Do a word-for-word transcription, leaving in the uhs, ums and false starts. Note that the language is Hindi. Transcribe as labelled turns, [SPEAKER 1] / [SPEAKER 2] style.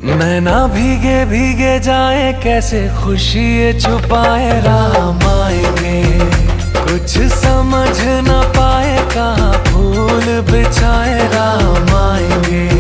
[SPEAKER 1] नैना भीगे भीगे जाए, कैसे खुशी ये छुपाए, राम आएंगे कुछ समझ न पाए, कहाँ फूल बिछाए, राम आएंगे।